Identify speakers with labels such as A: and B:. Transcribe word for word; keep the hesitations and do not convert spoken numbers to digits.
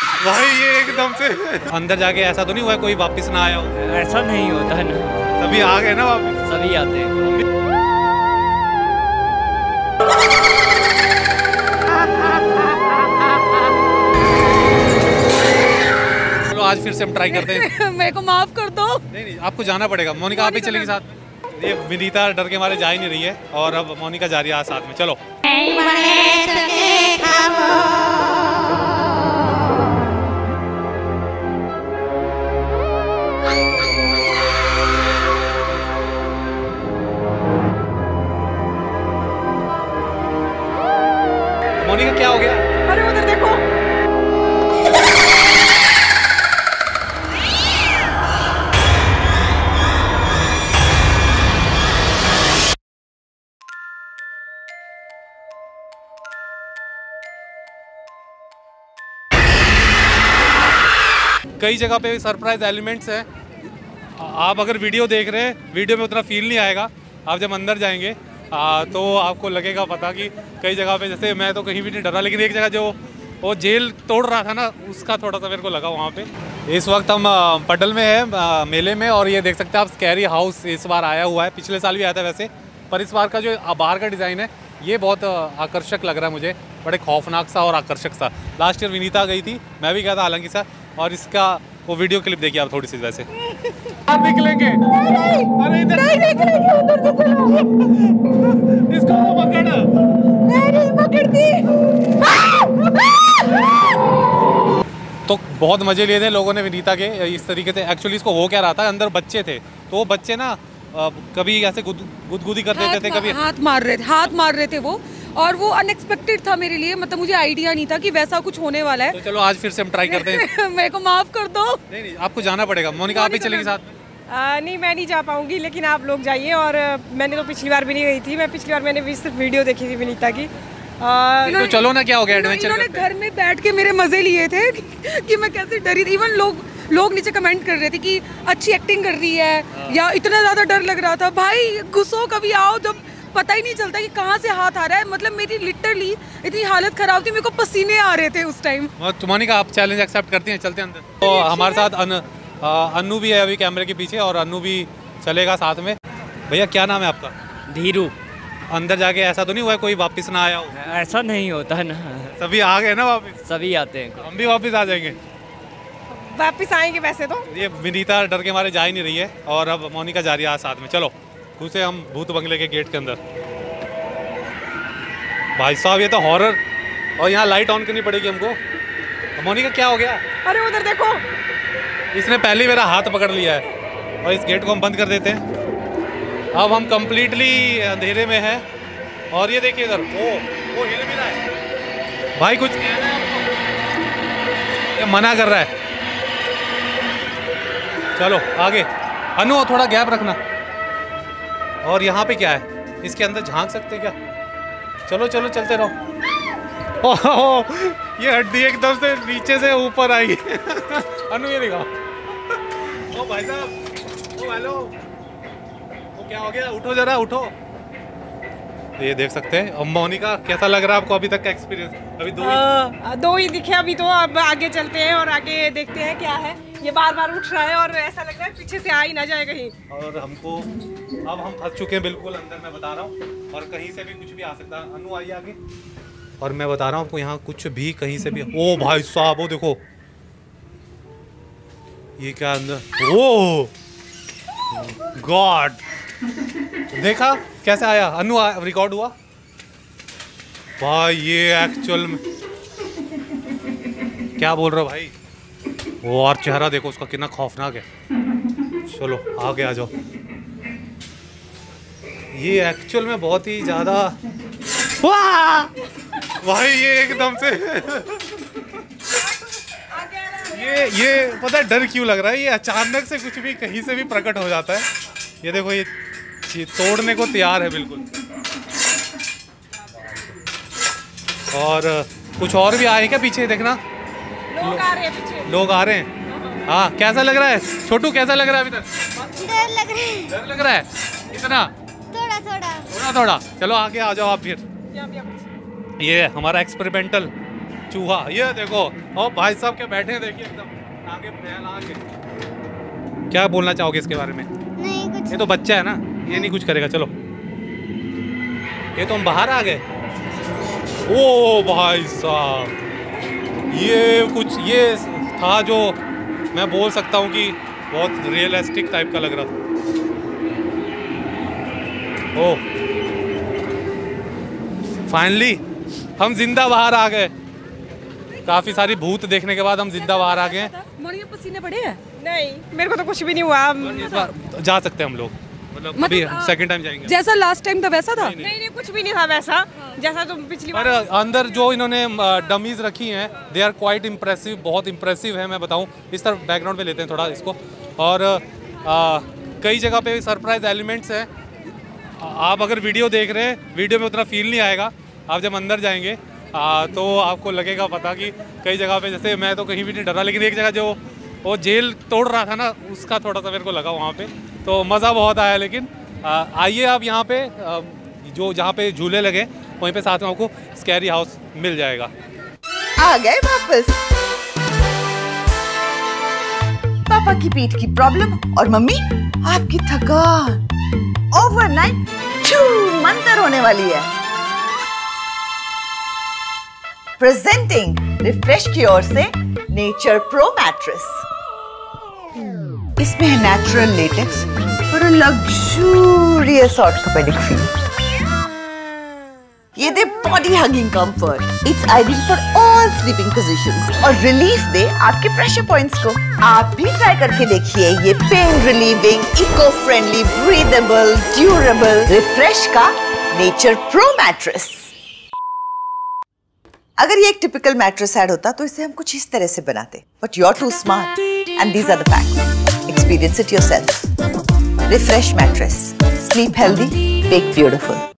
A: भाई ये एकदम से अंदर जाके ऐसा तो नहीं हुआ कोई वापस ना आया हो?
B: ऐसा नहीं होता है ना,
A: सभी आ गए ना वापस?
B: सभी आते हैं।
A: चलो आज फिर से हम ट्राई करते हैं।
C: मेरे को माफ कर दो।
A: नहीं नहीं आपको जाना पड़ेगा। मोनिका आप ही चलेगी साथ में? ये विनीता डर के मारे जा ही नहीं रही है और अब मोनिका जा रही है आज साथ में। चलो मोनिका क्या हो गया?
C: अरे उधर देखो।
A: कई जगह पे सरप्राइज एलिमेंट्स हैं। आप अगर वीडियो देख रहे हैं, वीडियो में उतना फील नहीं आएगा। आप जब अंदर जाएंगे आ, तो आपको लगेगा पता कि कई जगह पे, जैसे मैं तो कहीं भी नहीं डरा, लेकिन एक जगह जो वो जेल तोड़ रहा था ना, उसका थोड़ा सा मेरे को लगा वहाँ पे। इस वक्त हम पडल में है, मेले में, और ये देख सकते हैं आप स्कैरी हाउस इस बार आया हुआ है। पिछले साल भी आया था वैसे, पर इस बार का जो बाहर का डिज़ाइन है ये बहुत आकर्षक लग रहा है मुझे, बड़े खौफनाक सा और आकर्षक सा। लास्ट ईयर विनीता गई थी, मैं भी गया था हालांकि सा, और इसका वो वीडियो क्लिप देखिए आप थोड़ी सी। वैसे आप निकलेंगे? अरे इधर नहीं निकलेंगे, उधर से चलो। इसको पकड़। नहीं पकड़ती। तो बहुत मजे लिए थे लोगों ने विनीता के इस तरीके से। एक्चुअली इसको हो क्या रहा था, अंदर बच्चे थे, तो वो बच्चे ना कभी ऐसे गुदगुदी कर देते थे, कभी
C: हाथ मार रहे थे हाथ मार रहे थे वो, और वो अनएक्सपेक्टेड था मेरे लिए। मतलब मुझे आइडिया नहीं था कि वैसा कुछ होने वाला है।
A: तो चलो आज फिर से हम ट्राई करते हैं।
C: मेरे को माफ कर दो।
A: नहीं नहीं आपको जाना पड़ेगा। मोनिका आप ही चलेगी साथ में?
D: आ, नहीं मैं नहीं जा पाऊंगी, लेकिन आप लोग जाइए। और मैंने तो पिछली बार भी नहीं गई थी, मैं पिछली बार मैंने भी सिर्फ वीडियो देखी थी विनीता की। आ,
A: तो चलो ना, क्या हो गया, एडवेंचर
C: इन्होंने घर में बैठ के मेरे मजे लिए थे कि, कि मैं कैसे डरी थी। इवन लोग लोग नीचे कमेंट कर रहे थे कि अच्छी एक्टिंग कर रही है, या इतना ज्यादा डर लग रहा था। भाई गुस्सो कभी आओ जब पता ही नहीं चलता कि कहाँ से हाथ आ रहा है। मतलब मेरी लिटरली इतनी हालत खराब थी, मेरे को पसीने आ रहे थे उस टाइम।
A: मोनिका आप चैलेंज एक्सेप्ट करती हैं? चलते हैं अंदर। तो हमारे साथ अन, अन्नू भी है अभी कैमरे के पीछे, और अन्नू भी चलेगा साथ में। भैया क्या नाम है आपका?
B: धीरू।
A: अंदर जाके ऐसा तो नहीं हुआ कोई वापस ना आया हो?
B: ऐसा नहीं होता है ना,
A: सभी आ गए ना वापस?
B: सभी आते हैं।
A: हम भी वापस आ जाएंगे।
D: वापस आएंगे वैसे तो।
A: ये विनीता डर के मारे जा ही नहीं रही है, और अब मोनिका जा रही है आज साथ में। चलो घुसे हम भूत बंगले के गेट के अंदर। भाई साहब ये तो हॉरर, और यहाँ लाइट ऑन करनी पड़ेगी हमको। मोनिका क्या हो गया?
D: अरे उधर देखो।
A: इसने पहले मेरा हाथ पकड़ लिया है, और इस गेट को हम बंद कर देते हैं। अब हम कंप्लीटली अंधेरे में हैं, और ये देखिए इधर वो वो हिल भी रहा है। भाई कुछ कहना है आपको? ये मना कर रहा है। चलो आगे। अनु थोड़ा गैप रखना। और यहाँ पे क्या है, इसके अंदर झांक सकते क्या? चलो चलो चलते रहो। ओह ये हड्डी एकदम से नीचे से ऊपर आई। अनु ये दिखाओ। ओ भाई साहब, ओ हेलो, वो क्या हो गया? उठो जरा उठो। ये देख सकते हैं। अब मोनिका कैसा लग रहा है आपको अभी तक का एक्सपीरियंस? अभी दो ही
D: आ, दो ही दिखे अभी तो। अब आगे चलते हैं और आगे देखते हैं क्या है। ये बार बार उठ रहा है और ऐसा लग रहा है पीछे से आ ही ना जाए कहीं।
A: और हमको अब हम फंस चुके हैं बिल्कुल अंदर, मैं बता रहा हूँ, और कहीं से भी कुछ भी आ सकता है। अनु आइए आगे। और मैं बता रहा हूँ आपको, यहाँ कुछ भी कहीं से भी। ओ भाई साहब वो देखो, ये क्या अंदर, ओ गॉड, देखा कैसे आया? अनु रिकॉर्ड हुआ भाई। ये एक्चुअल में क्या बोल रहे हो भाई? वो और चेहरा देखो उसका कितना खौफनाक है। चलो आगे आ जाओ। ये एक्चुअल में बहुत ही ज्यादा भाई, ये एकदम से ये ये पता है डर क्यों लग रहा है? ये अचानक से कुछ भी कहीं से भी प्रकट हो जाता है। ये देखो ये तोड़ने को तैयार है बिल्कुल। और कुछ और भी आए क्या पीछे? देखना
D: लोग आ रहे हैं पीछे।
A: लोग आ रहे हैं। हाँ कैसा लग रहा है छोटू? कैसा लग रहा है अभी तक?
E: डर लग रहा है।
A: डर लग रहा है इतना?
E: थोड़ा थोड़ा
A: थोड़ा थोड़ा। चलो आगे आ जाओ आप फिर। ये हमारा एक्सपेरिमेंटल चूहा। ये देखो, और भाई साहब क्या बैठे हैं, देखिए एकदम आगे फैला के। क्या बोलना चाहोगे इसके बारे में?
E: नहीं कुछ।
A: ये तो बच्चा है ना, ये नहीं कुछ करेगा। चलो, ये तो हम बाहर आ गए। ओ भाई साहब, ये कुछ ये था जो मैं बोल सकता हूँ कि बहुत रियलिस्टिक टाइप का लग रहा था। ओ फाइनली हम जिंदा बाहर आ गए। काफी सारी भूत देखने के बाद हम जिंदा बाहर आ गए।
C: मॉर्निंग में पसीने पड़े हैं?
D: नहीं, मेरे को तो कुछ भी नहीं हुआ।
A: इस बार जा सकते हैं हम लोग, मतलब अभी
C: मतलब,
A: सेकंड टाइम जाएंगे।
C: जैसा लास्ट टाइम था वैसा था?
D: नहीं नहीं, कुछ भी नहीं था वैसा जैसा तुम पिछली
A: पर
D: बार।
A: अंदर जो इन्होंने डमीज रखी हैं, दे आर क्वाइट इम्प्रेसिव, बहुत इम्प्रेसिव है। मैं बताऊं, इस तरफ बैकग्राउंड पे लेते हैं थोड़ा इसको। और आ, कई जगह पे सरप्राइज एलिमेंट्स हैं। आप अगर वीडियो देख रहे हैं, वीडियो में उतना फील नहीं आएगा। आप जब अंदर जाएंगे आ, तो आपको लगेगा पता कि कई जगह पे, जैसे मैं तो कहीं भी नहीं डरा, लेकिन एक जगह जो वो जेल तोड़ रहा था ना, उसका थोड़ा सा मेरे को लगा वहाँ पे, तो मज़ा बहुत आया। लेकिन आ, आइए आप यहाँ पे आ, जो जहाँ पे झूले लगे वहीं पे साथ में आपको स्कैरी हाउस मिल जाएगा।
F: आ गए वापस। पापा की पीठ की प्रॉब्लम और मम्मी आपकी थकान ओवरनाइट मंतर होने वाली है। प्रेजेंटिंग रिफ्रेश की ओर से नेचर प्रो मैट्रेस। इसमें है natural latex for a luxurious orthopaedic feel. ये दे body hugging comfort. It's ideal for all sleeping positions और रिलीफ दे आपके प्रेशर पॉइंट्स को। आप भी ट्राई करके देखिए ये pain relieving, eco friendly, breathable, durable refresh का नेचर प्रो मैट्रेस। अगर ये एक टिपिकल मैट्रेस ऐड होता तो इसे हम कुछ इस तरह से बनाते, but you are too smart and these are the facts. Experience it yourself. Refresh mattress, sleep healthy, wake beautiful.